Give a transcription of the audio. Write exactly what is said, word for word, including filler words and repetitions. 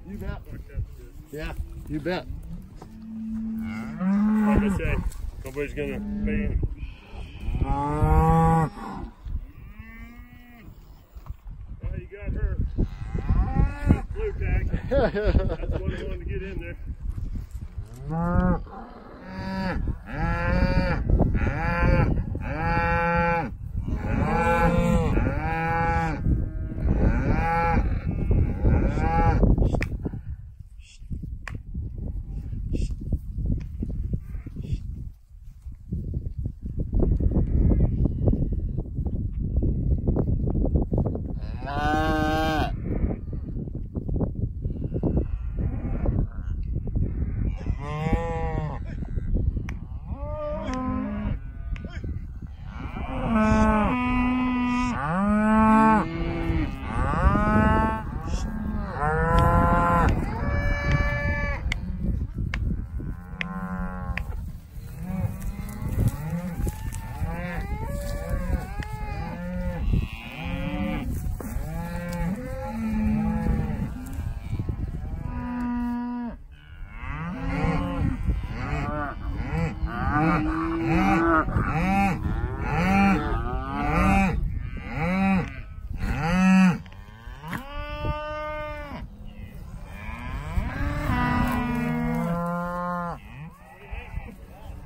You bet. Yeah, you bet. Like I said, nobody's gonna pay him. Oh, you got her. Blue tag. That's what I wanted to get in there.